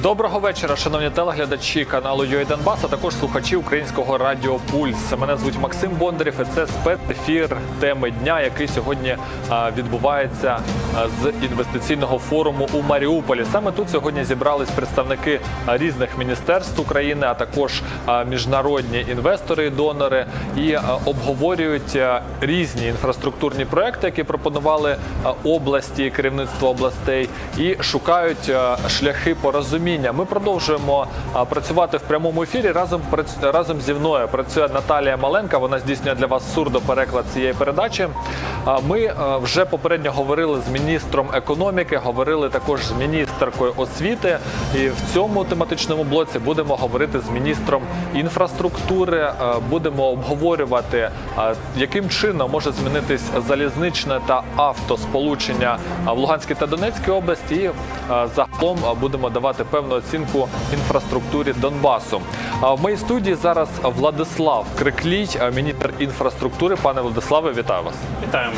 Доброго вечора, шановні телеглядачі каналу UA Донбас, а також слухачі українського радіо Пульс. Мене звуть Максим Бондарєв і це спецефір теми дня, який сьогодні відбувається з інвестиційного форуму у Маріуполі. Саме тут сьогодні зібрались представники різних міністерств України, а також міжнародні інвестори і донори, і обговорюють різні інфраструктурні проекти, які пропонували області, керівництво областей, і шукають шляхи порозуміння. Ми продовжуємо працювати в прямому ефірі. Разом зі мною працює Наталія Маленка, вона здійснює для вас сурдопереклад цієї передачі. Ми вже попередньо говорили з міністром економіки, говорили також з міністеркою освіти. І в цьому тематичному блоці будемо говорити з міністром інфраструктури, будемо обговорювати, яким чином може змінитись залізничне та автосполучення в Луганській та Донецькій області. І загалом будемо давати певну оцінку інфраструктурі Донбасу. В моїй студії зараз Владислав Криклій, міністр інфраструктури. Пане Владиславе, вітаю вас. Вітаємо.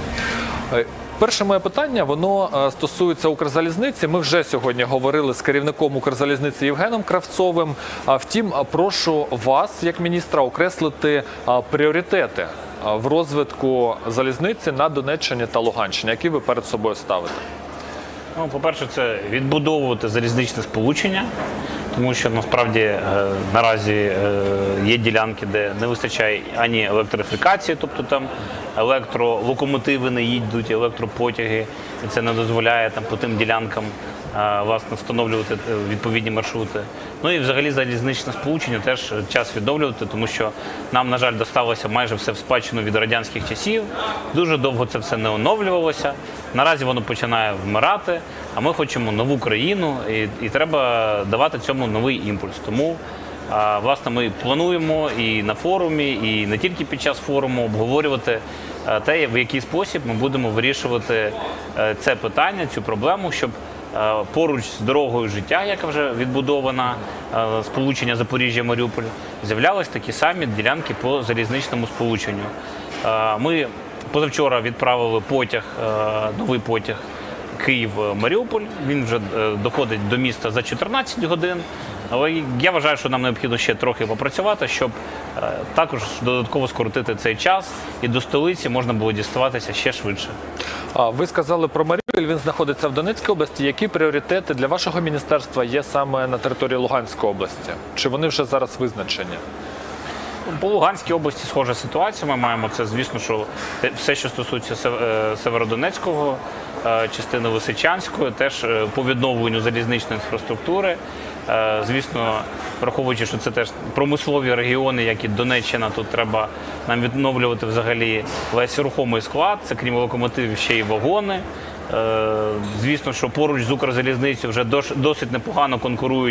Перше моє питання, воно стосується Укрзалізниці. Ми вже сьогодні говорили з керівником Укрзалізниці Євгеном Кравцовим. Втім, прошу вас, як міністра, окреслити пріоритети в розвитку залізниці на Донеччині та Луганщині, які ви перед собою ставите. Ну, по-перше, це відбудовувати залізничне сполучення, тому що насправді наразі є ділянки, де не вистачає ані електрифікації, тобто там електролокомотиви не їдуть, електропотяги, і це не дозволяє там по тим ділянкам власне встановлювати відповідні маршрути. Ну і взагалі залізничне сполучення теж час відновлювати, тому що нам, на жаль, досталося майже все в спадщину від радянських часів. Дуже довго це все не оновлювалося. Наразі воно починає вмирати, а ми хочемо нову країну і треба давати цьому новий імпульс. Тому власне ми плануємо і на форумі, і не тільки під час форуму обговорювати те, в який спосіб ми будемо вирішувати це питання, цю проблему, щоб поруч з дорогою життя, яка вже відбудована, сполучення Запоріжжя-Маріуполь, з'являлись такі самі ділянки по залізничному сполученню. Ми позавчора відправили потяг, новий потяг Київ-Маріуполь. Він вже доходить до міста за 14 годин. Але я вважаю, що нам необхідно ще трохи попрацювати, щоб також додатково скоротити цей час і до столиці можна було діставатися ще швидше. Ви сказали про Маріуполь, він знаходиться в Донецькій області. Які пріоритети для вашого міністерства є саме на території Луганської області? Чи вони вже зараз визначені? По Луганській області схожа ситуація. Ми маємо це, звісно, що все, що стосується Северодонецького, частини Лисичанської, теж по відновленню залізничної інфраструктури. Звісно, враховуючи, що це теж промислові регіони, як і Донеччина, тут треба нам відновлювати взагалі весь рухомий склад, це крім локомотивів ще й вагони. Звісно, що поруч з Укрзалізницею вже досить непогано конкурують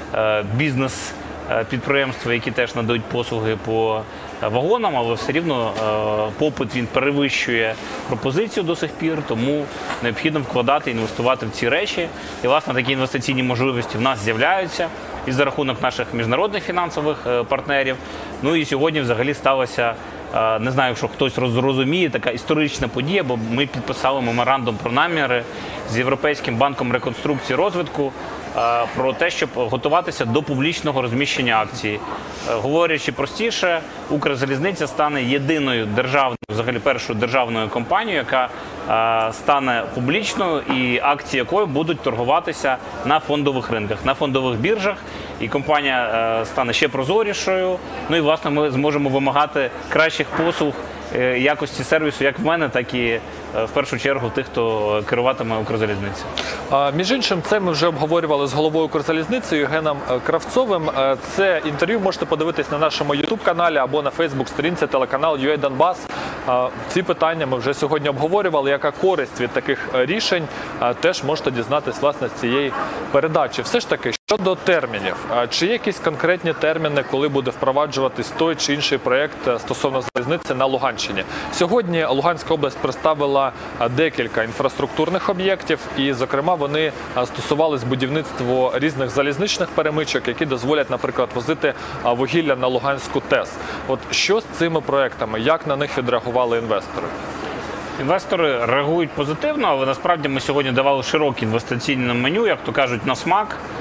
бізнес-підприємства, які теж надають послуги по вагонам, але все рівно попит він перевищує пропозицію до сих пір, тому необхідно вкладати, інвестувати в ці речі. І, власне, такі інвестиційні можливості в нас з'являються і за рахунок наших міжнародних фінансових партнерів. Ну і сьогодні взагалі сталося, не знаю, якщо хтось розуміє, така історична подія, бо ми підписали меморандум про наміри з Європейським банком реконструкції і розвитку про те, щоб готуватися до публічного розміщення акцій. Говорячи простіше, Укрзалізниця стане єдиною державною, взагалі першою державною компанією, яка стане публічною і акції якої будуть торгуватися на фондових ринках, на фондових біржах. І компанія стане ще прозорішою. Ну і, власне, ми зможемо вимагати кращих послуг, якості сервісу, як в мене, так і в першу чергу тих, хто керуватиме Укрзалізницею. Між іншим, це ми вже обговорювали з головою Укрзалізниці Євгеном Кравцовим. Це інтерв'ю можете подивитись на нашому YouTube-каналі або на Facebook-сторінці телеканал UA Донбас. Ці питання ми вже сьогодні обговорювали. Яка користь від таких рішень, теж можете дізнатись, власне, з цієї передачі. Все ж таки, щодо термінів, чи є якісь конкретні терміни, коли буде впроваджуватись той чи інший проєкт стосовно залізниці на Луганщині? Сьогодні Луганська область представила декілька інфраструктурних об'єктів, і, зокрема, вони стосувались будівництва різних залізничних перемичок, які дозволять, наприклад, возити вугілля на Луганську ТЕС. От що з цими проєктами? Як на них відреагували інвестори? Інвестори реагують позитивно, але насправді ми сьогодні давали широке інвестиційне меню, як то кажуть, на смак.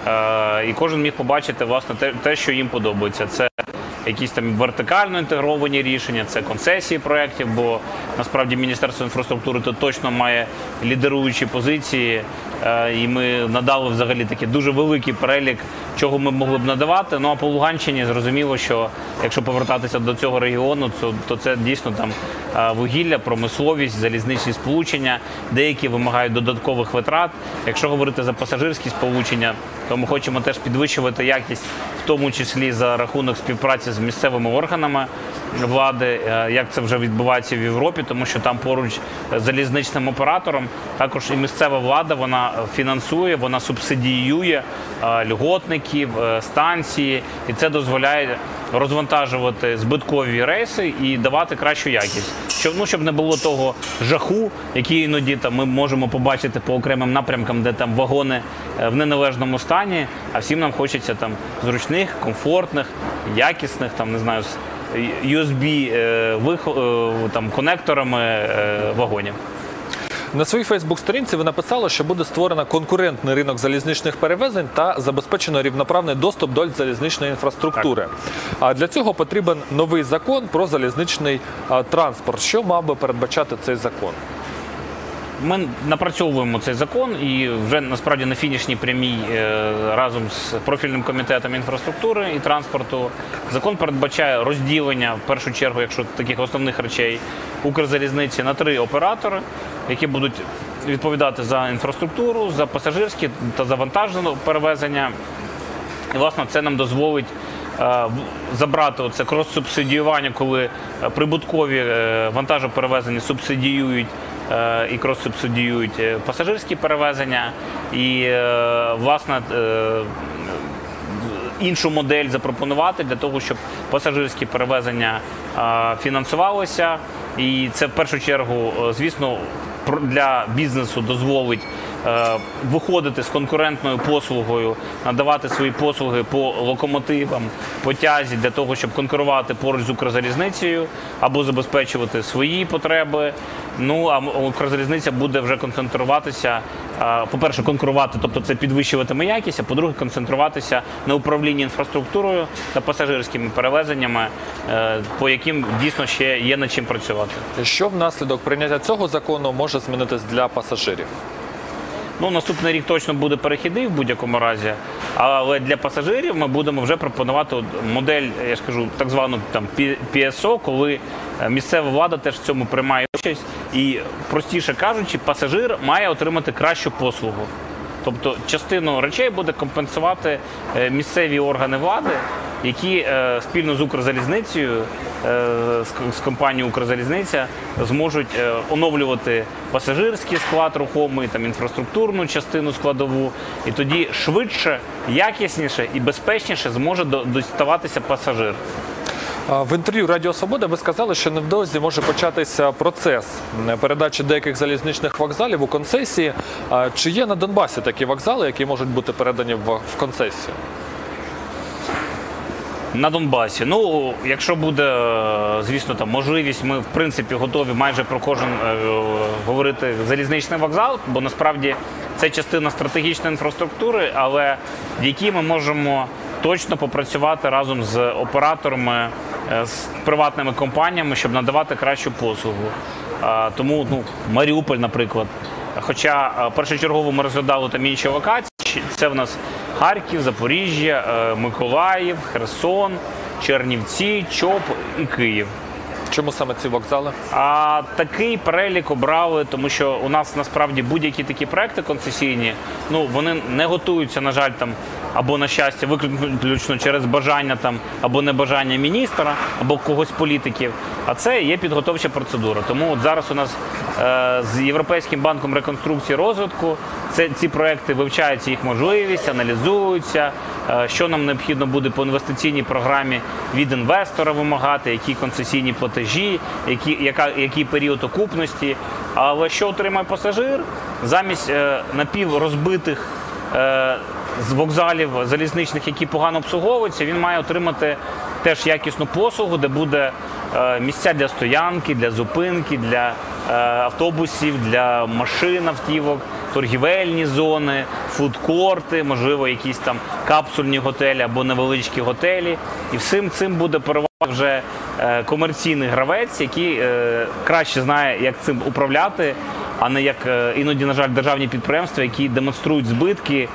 І кожен міг побачити, власне, те, що їм подобається. Це якісь там вертикально інтегровані рішення, це концесії проєктів, бо насправді Міністерство інфраструктури тут точно має лідеруючі позиції, і ми надали взагалі такий дуже великий перелік, чого ми могли б надавати. Ну а по Луганщині зрозуміло, що якщо повертатися до цього регіону, то це дійсно там вугілля, промисловість, залізничні сполучення, деякі вимагають додаткових витрат. Якщо говорити за пасажирські сполучення, то ми хочемо теж підвищувати якість, в тому числі за рахунок співпраці з місцевими органами влади, як це вже відбувається в Європі, тому що там поруч з залізничним оператором також і місцева влада, вона фінансує, вона субсидіює льготників, станції, і це дозволяє розвантажувати збиткові рейси і давати кращу якість. Щоб не було того жаху, який іноді там ми можемо побачити по окремим напрямкам, де там вагони в неналежному стані, а всім нам хочеться там зручних, комфортних, якісних, там не знаю, з USB там конекторами вагонів. На своїй Фейсбук-сторінці ви написали, що буде створено конкурентний ринок залізничних перевезень та забезпечено рівноправний доступ до залізничної інфраструктури. А для цього потрібен новий закон про залізничний транспорт. Що мав би передбачати цей закон? Ми напрацьовуємо цей закон і вже насправді на фінішній прямій разом з профільним комітетом інфраструктури і транспорту. Закон передбачає розділення, в першу чергу, якщо таких основних речей, Укрзалізниці на 3 оператори, які будуть відповідати за інфраструктуру, за пасажирські та за вантажне перевезення. І, власне, це нам дозволить забрати оце крос-субсидіювання, коли прибуткові вантажоперевезення субсидіюють і крос-субсидіюють пасажирські перевезення. І, власне, іншу модель запропонувати для того, щоб пасажирські перевезення фінансувалися. І це в першу чергу, звісно, для бізнесу дозволить виходити з конкурентною послугою, надавати свої послуги по локомотивам, по тязі, для того, щоб конкурувати поруч з Укрзалізницею або забезпечувати свої потреби. Ну, а Укрзалізниця буде вже концентруватися, по-перше, конкурувати, тобто це підвищуватиме якість, а по-друге, концентруватися на управлінні інфраструктурою та пасажирськими перевезеннями, по яким дійсно ще є над чим працювати. Що внаслідок прийняття цього закону може змінитись для пасажирів? Ну, наступний рік точно буде перехідний в будь-якому разі, але для пасажирів ми будемо вже пропонувати модель, я ж кажу, так звану там PSO, коли місцева влада теж в цьому приймає участь. І, простіше кажучи, пасажир має отримати кращу послугу. Тобто частину речей буде компенсувати місцеві органи влади, які спільно з Укрзалізницею, з компанією Укрзалізниця зможуть оновлювати пасажирський склад рухомий, там, інфраструктурну частину складову, і тоді швидше, якісніше і безпечніше зможе діставатися пасажир. В інтерв'ю Радіо Свобода ви сказали, що невдовзі може початися процес передачі деяких залізничних вокзалів у концесії. Чи є на Донбасі такі вокзали, які можуть бути передані в концесію? На Донбасі. Ну, якщо буде, звісно, там можливість, ми, в принципі, готові майже про кожен говорити залізничний вокзал, бо насправді це частина стратегічної інфраструктури, але в якій ми можемо точно попрацювати разом з операторами, з приватними компаніями, щоб надавати кращу послугу. Тому, Маріуполь, наприклад. Хоча першочергово ми розглядали там інші локації. Це в нас Харків, Запоріжжя, Миколаїв, Херсон, Чернівці, ЧОП і Київ. Чому саме ці вокзали? Такий перелік обрали, тому що у нас насправді будь-які такі проекти концесійні, вони не готуються, на жаль, там, або на щастя, виключно через бажання там, або небажання міністра, або когось політиків. А це є підготовча процедура. Тому от зараз у нас з Європейським банком реконструкції і розвитку ці проекти вивчаються, їх можливість, аналізуються, що нам необхідно буде по інвестиційній програмі від інвестора вимагати, які концесійні платежі, який період окупності. Але що отримає пасажир? Замість напіврозбитих з вокзалів залізничних, які погано обслуговуються, він має отримати теж якісну послугу, де буде місця для стоянки, для зупинки, для автобусів, для машин, автівок. торгівельні зони, фудкорти, можливо, якісь там капсульні готелі або невеличкі готелі. І всім цим буде переважати вже комерційний гравець, який краще знає, як цим управляти, а не як іноді, на жаль, державні підприємства, які демонструють збитки,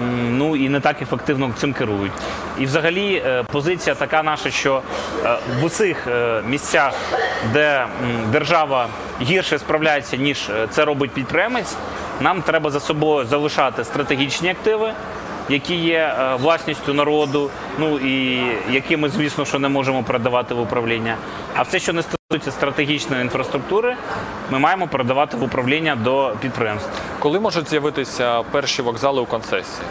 ну і не так ефективно цим керують. І взагалі позиція така наша, що в усіх місцях, де держава гірше справляється, ніж це робить підприємець, нам треба за собою залишати стратегічні активи, які є власністю народу, ну і які ми, звісно, що не можемо передавати в управління. А все, що не стосується стратегічної інфраструктури, ми маємо передавати в управління до підприємств. Коли можуть з'явитися перші вокзали у концесії?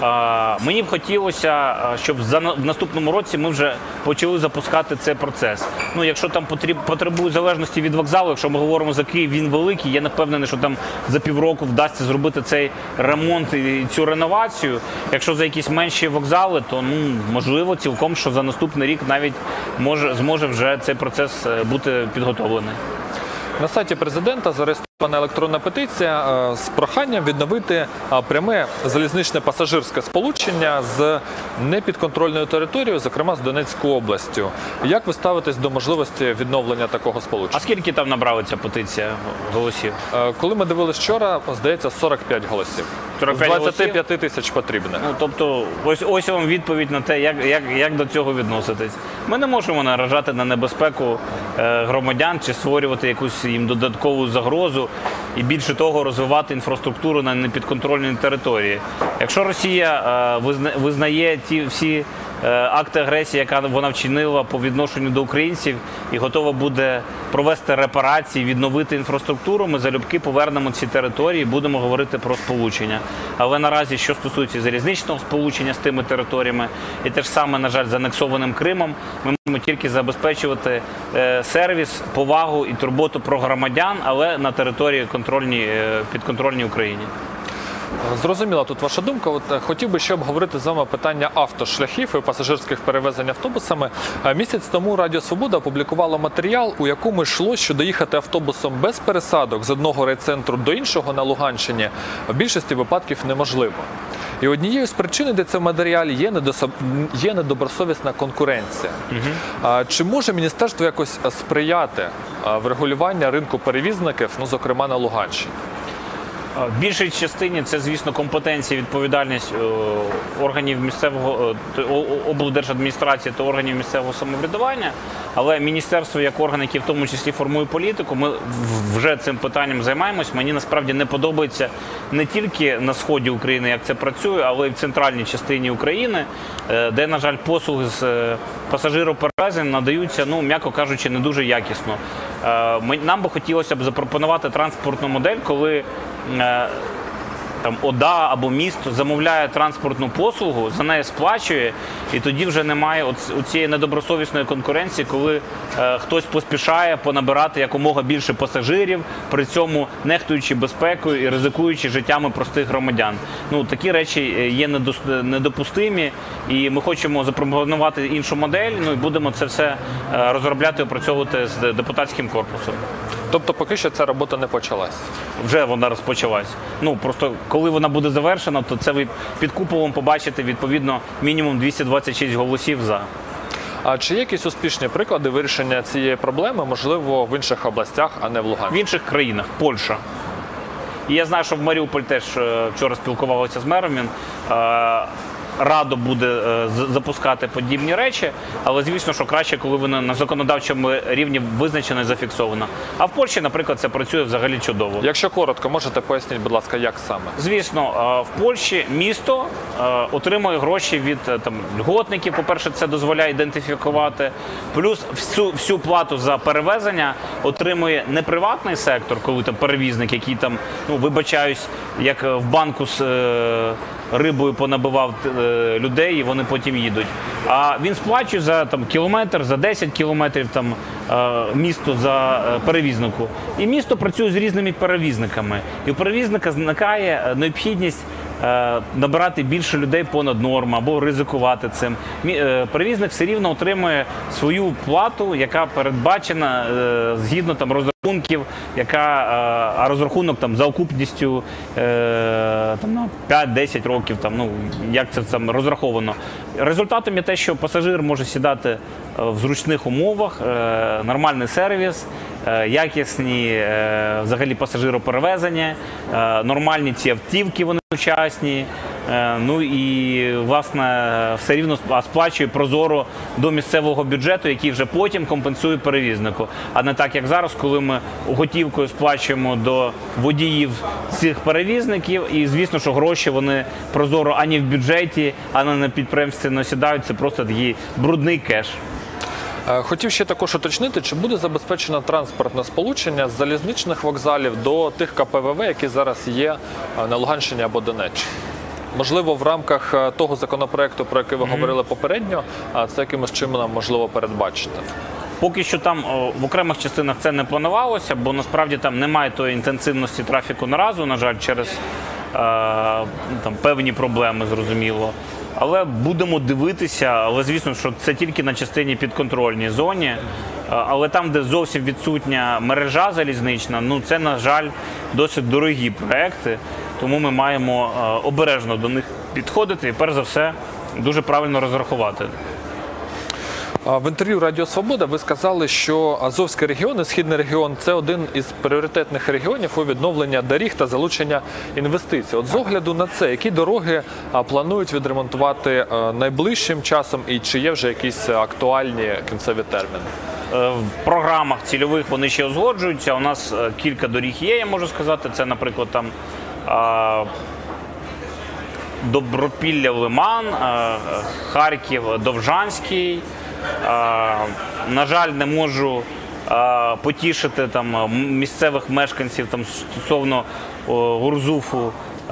Мені б хотілося, щоб в наступному році ми вже почали запускати цей процес. Ну, якщо там потребує залежності від вокзалу, якщо ми говоримо за Київ, він великий, я не впевнений, що там за півроку вдасться зробити цей ремонт і цю реновацію. Якщо за якісь менші вокзали, то можливо цілком, що за наступний рік навіть зможе вже цей процес бути підготовлений. На сайті президента зареєстрована електронна петиція з проханням відновити пряме залізничне пасажирське сполучення з непідконтрольною територією, зокрема з Донецькою областю. Як ви ставитесь до можливості відновлення такого сполучення? А скільки там набрала ця петиція голосів? Коли ми дивились вчора, здається, 45 голосів. 45 з 25 тисяч потрібно. Ну, тобто, ось вам відповідь на те, як до цього відноситись. Ми не можемо наражати на небезпеку громадян чи створювати якусь їм додаткову загрозу і, більше того, розвивати інфраструктуру на непідконтрольній території. Якщо Росія визнає ті всі акти агресії, яка вона вчинила по відношенню до українців, і готова буде провести репарації, відновити інфраструктуру, ми залюбки повернемо ці території і будемо говорити про сполучення. Але наразі, що стосується залізничного сполучення з тими територіями, і те ж саме, на жаль, з анексованим Кримом, ми можемо тільки забезпечувати сервіс, повагу і турботу про громадян, але на території підконтрольній Україні. Зрозуміла тут ваша думка. Хотів би ще обговорити з вами питання автошляхів і пасажирських перевезень автобусами. Місяць тому Радіо Свобода опублікувало матеріал, у якому йшло, що доїхати автобусом без пересадок з одного райцентру до іншого на Луганщині в більшості випадків неможливо. І однією з причин, де це в матеріалі, є недобросовісна конкуренція. Чи може міністерство якось сприяти врегулюванню ринку перевізників, зокрема на Луганщині? В більшій частині це, звісно, компетенція, відповідальність органів місцевого облдержадміністрації та органів місцевого самоврядування. Але міністерство, як орган, який в тому числі формує політику, ми вже цим питанням займаємось. Мені насправді не подобається не тільки на сході України, як це працює, але й в центральній частині України, де, на жаль, послуги з пасажироперевезень надаються, м'яко кажучи, не дуже якісно. Нам би хотілося б запропонувати транспортну модель, коли ОДА або місто замовляє транспортну послугу, за неї сплачує, і тоді вже немає цієї недобросовісної конкуренції, коли хтось поспішає понабирати якомога більше пасажирів, при цьому нехтуючи безпекою і ризикуючи життями простих громадян. Такі речі є недопустимі, і ми хочемо запропонувати іншу модель, і будемо це все розробляти і опрацьовувати з депутатським корпусом. Тобто поки що ця робота не почалась? Вже вона розпочалась. Просто коли вона буде завершена, то це ви під куполом побачите, відповідно, мінімум 226 голосів «за». А чи є якісь успішні приклади вирішення цієї проблеми, можливо, в інших областях, а не в Луганську? В інших країнах. Польща. І я знаю, що в Маріуполь теж вчора спілкувалися з мером, він радо буде запускати подібні речі, але, звісно, що краще, коли воно на законодавчому рівні визначено і зафіксовано. А в Польщі, наприклад, це працює взагалі чудово. Якщо коротко, можете пояснити, будь ласка, як саме? Звісно, в Польщі місто отримує гроші від льготників, по-перше, це дозволяє ідентифікувати, плюс всю плату за перевезення отримує не приватний сектор, коли перевізник, який вибачаюсь, як в банку з рибою понабивав людей, і вони потім їдуть. А він сплачує за кілометр, за 10 кілометрів місто за перевізнику. І місто працює з різними перевізниками. І у перевізника зникає необхідність набирати більше людей понад норму або ризикувати цим. Перевізник все рівно отримує свою плату, яка передбачена згідно розроблених розрахунків, а розрахунок там за окупністю там, на 5-10 років, там, ну, як це там розраховано. Результатом є те, що пасажир може сідати в зручних умовах, нормальний сервіс, якісні взагалі пасажироперевезення, нормальні ці автівки, вони сучасні, ну і, власне, все рівно сплачує прозоро до місцевого бюджету, який вже потім компенсує перевізнику. А не так, як зараз, коли ми готівкою сплачуємо до водіїв цих перевізників, і, звісно, що гроші вони прозоро ані в бюджеті, ані на підприємстві не сідають, це просто такий брудний кеш. Хотів ще також уточнити, чи буде забезпечено транспортне сполучення з залізничних вокзалів до тих КПВВ, які зараз є на Луганщині або Донеччині? Можливо, в рамках того законопроекту, про який ви говорили попередньо, це якимось чином можливо передбачити? Поки що там в окремих частинах це не планувалося, бо насправді там немає тої інтенсивності трафіку наразі, на жаль, через там певні проблеми, зрозуміло. Але будемо дивитися, але звісно, що це тільки на частині підконтрольній зоні. Але там, де зовсім відсутня мережа залізнична, ну це, на жаль, досить дорогі проекти. Тому ми маємо обережно до них підходити і, перш за все, дуже правильно розрахувати. В інтерв'ю Радіо Свобода ви сказали, що Азовський регіон і Східний регіон – це один із пріоритетних регіонів у відновленні доріг та залучення інвестицій. От з огляду на це, які дороги планують відремонтувати найближчим часом і чи є вже якісь актуальні кінцеві терміни? В програмах цільових вони ще узгоджуються. У нас кілька доріг є, я можу сказати. Це, наприклад, там Добропілля-Лиман, Харків-Довжанський. На жаль, не можу потішити там місцевих мешканців там стосовно Гурзуфу,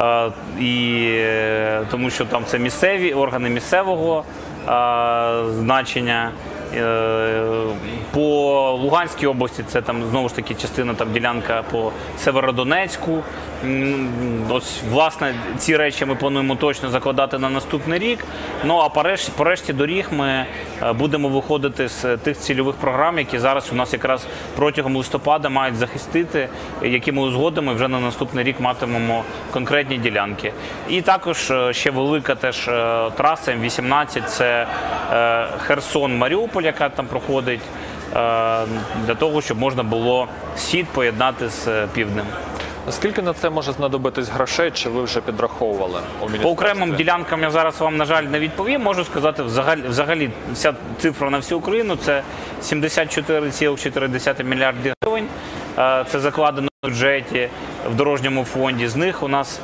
тому що там це місцеві органи місцевого значення. По Луганській області це там знову ж таки частина, там ділянка по Северодонецьку. Ось, власне, ці речі ми плануємо точно закладати на наступний рік. Ну а по решті доріг ми будемо виходити з тих цільових програм, які зараз у нас якраз протягом листопада мають захистити, які ми узгодимо, і вже на наступний рік матимемо конкретні ділянки. І також ще велика теж траса М-18, це Херсон-Маріуполь, яка там проходить, для того, щоб можна було схід поєднати з півднем. Скільки на це може знадобитись грошей, чи ви вже підраховували у міністерстві? По окремим ділянкам я зараз вам, на жаль, не відповім. Можу сказати, взагалі вся цифра на всю Україну – це 74,4 мільярди гривень. Це закладено в бюджеті, в дорожньому фонді. З них у нас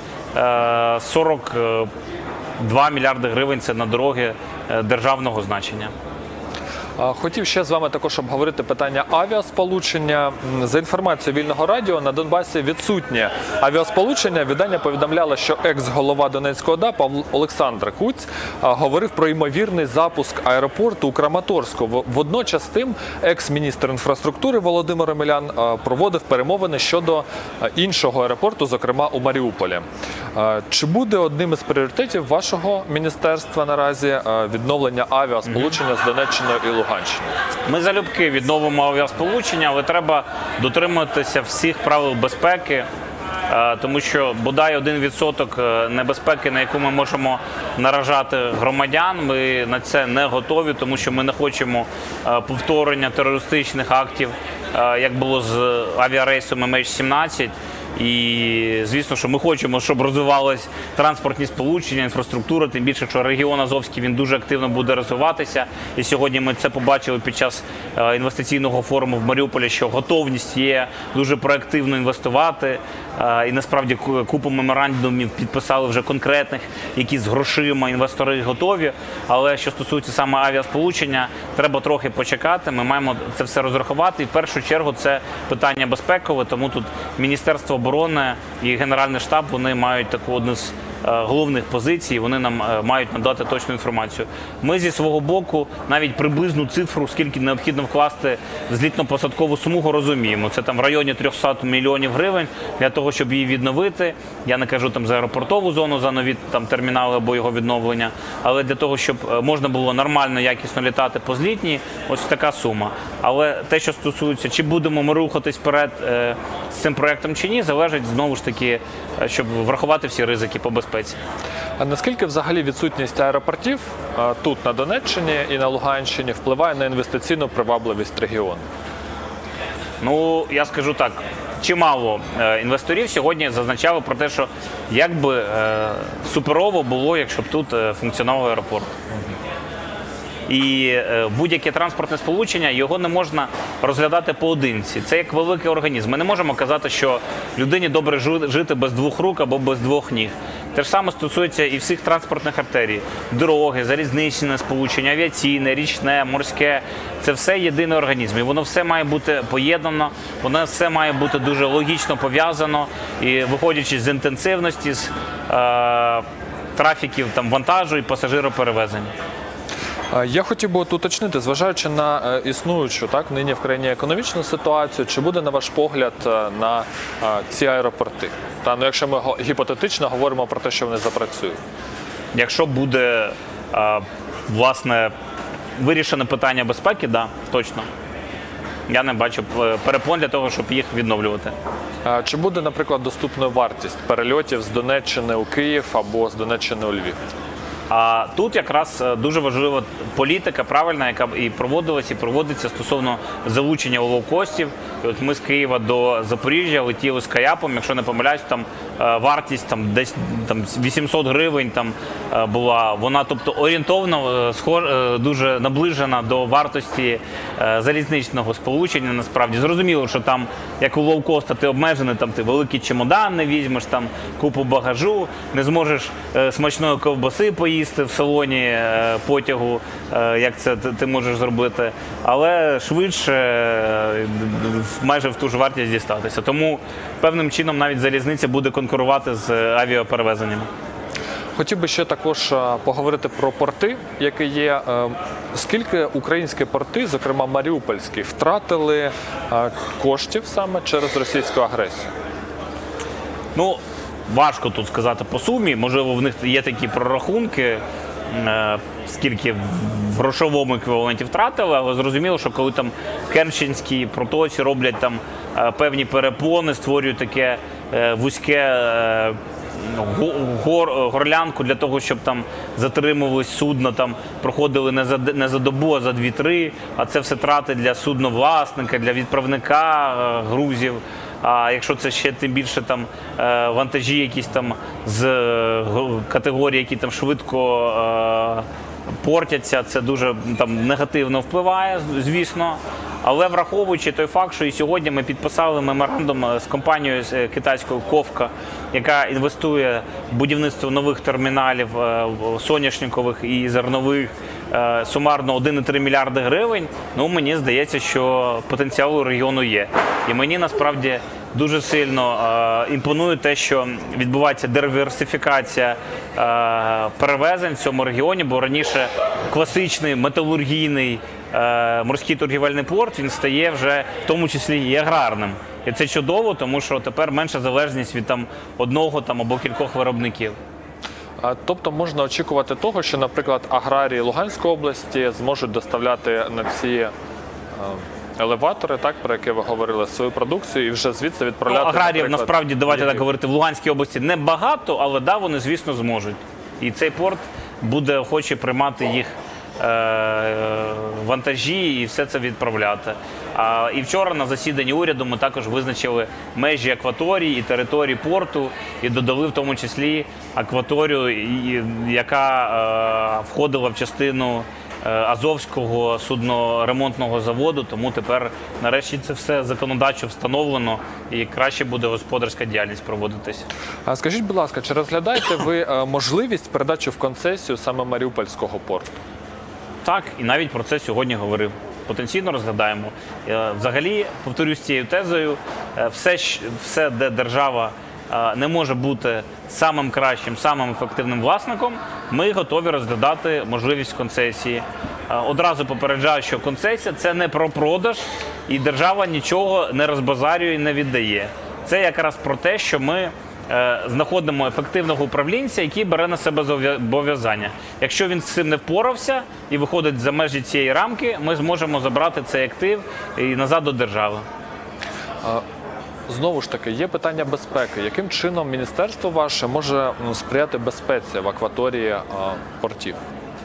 42 мільярди гривень – це на дороги державного значення. Хотів ще з вами також обговорити питання авіасполучення. За інформацією Вільного радіо, на Донбасі відсутнє авіасполучення. Видання повідомляло, що екс-голова Донецької ОДА Олександр Куць говорив про ймовірний запуск аеропорту у Краматорську. Водночас тим екс-міністр інфраструктури Володимир Омелян проводив перемовини щодо іншого аеропорту, зокрема у Маріуполі. Чи буде одним із пріоритетів вашого міністерства наразі відновлення авіасполучення з Донеччиною і Луганщиною? Ми залюбки відновимо авіасполучення, але треба дотримуватися всіх правил безпеки, тому що бодай 1% небезпеки, на яку ми можемо наражати громадян, ми на це не готові, тому що ми не хочемо повторення терористичних актів, як було з авіарейсом MH17. І, звісно, що ми хочемо, щоб розвивалися транспортні сполучення, інфраструктура, тим більше, що регіон Азовський, він дуже активно буде розвиватися. І сьогодні ми це побачили під час інвестиційного форуму в Маріуполі, що готовність є дуже проактивно інвестувати. І, насправді, купу меморандумів підписали вже конкретних, які з грошима інвестори готові. Але що стосується саме авіасполучення, треба трохи почекати. Ми маємо це все розрахувати. І в першу чергу це питання безпекове, тому тут Міністерство оборони і Генеральний штаб, вони мають таку одну з головних позицій, вони нам мають надати точну інформацію. Ми зі свого боку навіть приблизну цифру, скільки необхідно вкласти в злітно-посадкову смугу, розуміємо. Це там в районі 300 мільйонів гривень для того, щоб її відновити. Я не кажу там за аеропортову зону, за нові там термінали або його відновлення, але для того, щоб можна було нормально, якісно літати по злітній, ось така сума. Але те, що стосується, чи будемо ми рухатись вперед з цим проєктом чи ні, залежить знову ж таки, щоб врахувати всі ризики по безпеці. А наскільки взагалі відсутність аеропортів тут, на Донеччині і на Луганщині, впливає на інвестиційну привабливість регіону? Ну, я скажу так, чимало інвесторів сьогодні зазначали про те, що як би суперово було, якщо б тут функціонував аеропорт. І будь-яке транспортне сполучення, його не можна розглядати поодинці. Це як великий організм. Ми не можемо казати, що людині добре жити без двох рук або без двох ніг. Те ж саме стосується і всіх транспортних артерій. Дороги, залізничне сполучення, авіаційне, річне, морське. Це все єдиний організм. І воно все має бути поєднано, воно все має бути дуже логічно пов'язано. І виходячи з інтенсивності, з трафіків там, вантажу і пасажироперевезення. Я хотів би уточнити, зважаючи на існуючу нині в країні економічну ситуацію, чи буде, на ваш погляд, на ці аеропорти? Якщо ми гіпотетично говоримо про те, що вони запрацюють. Якщо буде, власне, вирішене питання безпеки, да, точно. Я не бачу перепон для того, щоб їх відновлювати. Чи буде, наприклад, доступною вартість перельотів з Донеччини у Київ або з Донеччини у Львів? А тут якраз дуже важлива політика, правильна, яка і проводилась, і проводиться стосовно залучення лоукостів. І от ми з Києва до Запоріжжя летіли з Каяпом, якщо не помиляюсь, там вартість десь 800 гривень була. Вона, тобто, орієнтовно дуже наближена до вартості залізничного сполучення, насправді. Зрозуміло, що там, як у лоукоста, ти обмежений, ти великий чемодан не візьмеш, купу багажу, не зможеш смачної ковбаси поїсти в салоні потягу, як це ти можеш зробити, але швидше майже в ту ж вартість дістатися. Тому певним чином навіть залізниця буде конкурувати з авіаперевезеннями. Хотів би ще також поговорити про порти, які є. Скільки українські порти, зокрема маріупольські, втратили коштів саме через російську агресію? Ну, важко тут сказати по сумі. Можливо, в них є такі прорахунки, скільки в грошовому еквіваленті втратили, але зрозуміло, що коли там в Керченській протоці роблять там певні перепони, створюють таке вузьке горлянку для того, щоб там затримувались судна, проходили не за добу, а за 2-3, а це все трати для судновласника, для відправника грузів. А якщо це ще тим більше вантажі якісь з категорії, які швидко портяться, це дуже негативно впливає, звісно. Але враховуючи той факт, що і сьогодні ми підписали меморандум з компанією китайською «Ковка», яка інвестує в будівництво нових терміналів соняшникових і зернових, сумарно 1,3 мільярди гривень, мені здається, що потенціал у регіону є. І мені насправді дуже сильно імпонує те, що відбувається диверсифікація перевезень в цьому регіоні, бо раніше класичний металургійний морський торгівельний порт, він стає вже в тому числі і аграрним. І це чудово, тому що тепер менша залежність від одного або кількох виробників. Тобто можна очікувати того, що, наприклад, аграрії Луганської області зможуть доставляти на ці елеватори, про які ви говорили, свою продукцію і вже звідси відправляти. Аграріїв, насправді, давайте так говорити, в Луганській області небагато, але да, вони, звісно, зможуть. І цей порт буде охоче приймати їх вантажі і все це відправляти. І вчора на засіданні уряду ми також визначили межі акваторії і території порту і додали в тому числі акваторію, яка входила в частину Азовського судноремонтного заводу, тому тепер нарешті це все законодавчо встановлено і краще буде господарська діяльність проводитись. Скажіть, будь ласка, чи розглядаєте ви можливість передачі в концесію саме Маріупольського порту? Так, і навіть про це сьогодні говорив. Потенційно розглядаємо. Взагалі, повторюсь цією тезою, все, де держава не може бути самим кращим, самим ефективним власником, ми готові розглядати можливість концесії. Одразу попереджаю, що концесія – це не про продаж, і держава нічого не розбазарює і не віддає. Це якраз про те, що ми знаходимо ефективного управлінця, який бере на себе зобов'язання. Якщо він з цим не впорався і виходить за межі цієї рамки, ми зможемо забрати цей актив і назад до держави. Знову ж таки, є питання безпеки. Яким чином міністерство ваше може сприяти безпеці в акваторії портів?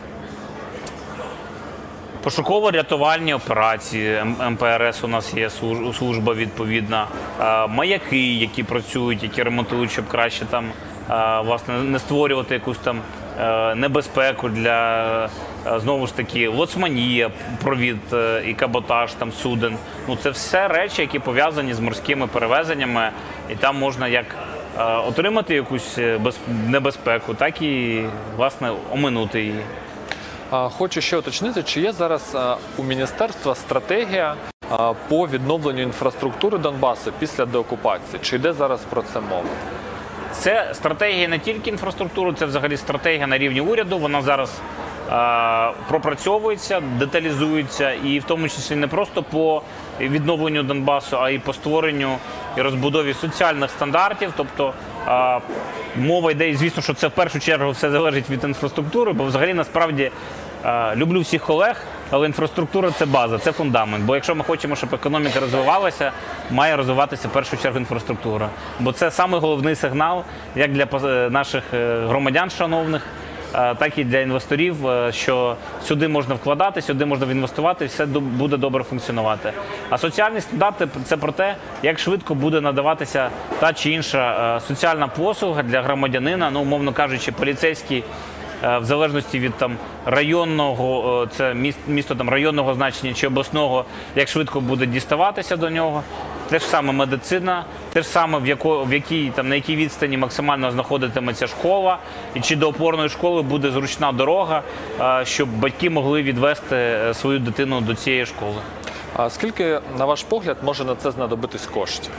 Пошуково-рятувальні операції, МПРС у нас є служба відповідна, маяки, які працюють, які ремонтують, щоб краще там, власне, не створювати якусь там небезпеку для, знову ж таки, лоцманія, провід і каботаж там суден. Ну, це все речі, які пов'язані з морськими перевезеннями, і там можна як отримати якусь небезпеку, так і, власне, оминути її. Хочу ще уточнити, чи є зараз у міністерства стратегія по відновленню інфраструктури Донбасу після деокупації? Чи йде зараз про це мова? Це стратегія не тільки інфраструктури, це взагалі стратегія на рівні уряду. Вона зараз пропрацьовується, деталізується, і в тому числі не просто по відновленню Донбасу, а й по створенню і розбудові соціальних стандартів. Тобто мова йде, і звісно, що це в першу чергу все залежить від інфраструктури, бо взагалі насправді люблю всіх колег, але інфраструктура – це база, це фундамент. Бо якщо ми хочемо, щоб економіка розвивалася, має розвиватися в першу чергу інфраструктура. Бо це самий головний сигнал як для наших громадян шановних, так і для інвесторів, що сюди можна вкладати, сюди можна інвестувати, і все буде добре функціонувати. А соціальні стандарти – це про те, як швидко буде надаватися та чи інша соціальна послуга для громадянина, ну, умовно кажучи, поліцейський, в залежності від там районного, це місто там районного значення чи обласного, як швидко буде діставатися до нього. Те ж саме медицина, те ж саме на якій відстані максимально знаходитиметься школа, і чи до опорної школи буде зручна дорога, щоб батьки могли відвести свою дитину до цієї школи. А скільки, на ваш погляд, може на це знадобитись коштів?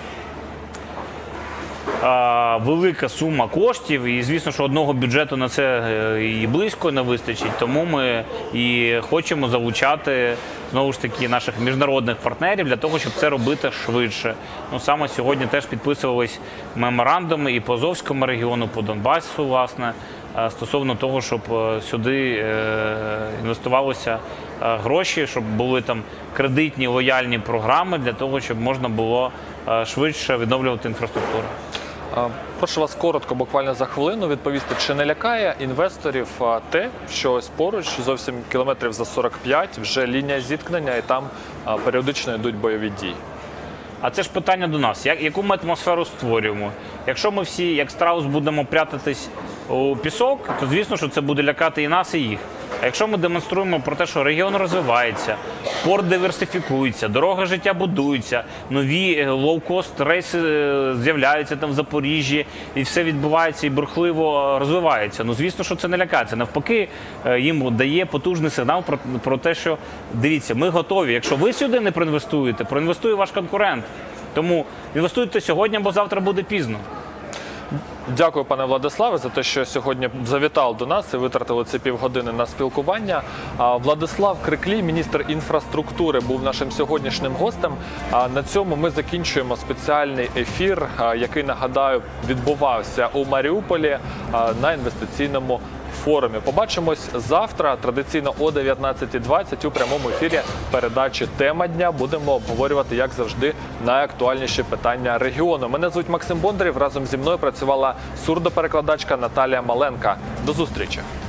Велика сума коштів, і звісно, що одного бюджету на це і близько не вистачить, тому ми і хочемо залучати, знову ж таки, наших міжнародних партнерів для того, щоб це робити швидше. Ну, саме сьогодні теж підписувались меморандуми і по Азовському регіону, по Донбасу, власне, стосовно того, щоб сюди інвестувалися гроші, щоб були там кредитні лояльні програми для того, щоб можна було швидше відновлювати інфраструктуру. Прошу вас коротко, буквально за хвилину, відповісти, чи не лякає інвесторів те, що ось поруч, зовсім кілометрів за 45, вже лінія зіткнення і там періодично йдуть бойові дії? А це ж питання до нас. Яку ми атмосферу створюємо? Якщо ми всі, як страус, будемо прятатись у пісок, то звісно, що це буде лякати і нас, і їх. А якщо ми демонструємо про те, що регіон розвивається, порт диверсифікується, дороги життя будуються, нові лоу-кост рейси з'являються там в Запоріжжі, і все відбувається і бурхливо розвивається. Ну, звісно, що це не лякається. Навпаки, їм дає потужний сигнал про те, що, дивіться, ми готові. Якщо ви сюди не проінвестуєте, проінвестує ваш конкурент. Тому інвестуйте сьогодні, бо завтра буде пізно. Дякую, пане Владиславе, за те, що сьогодні завітав до нас і витратили ці півгодини на спілкування. Владислав Криклій, міністр інфраструктури, був нашим сьогоднішнім гостем. На цьому ми закінчуємо спеціальний ефір, який, нагадаю, відбувався у Маріуполі на інвестиційному форумі. Побачимось завтра, традиційно о 19:20 у прямому ефірі передачі «Тема дня». Будемо обговорювати, як завжди, найактуальніші питання регіону. Мене звуть Максим Бондарєв, разом зі мною працювала сурдоперекладачка Наталія Маленка. До зустрічі!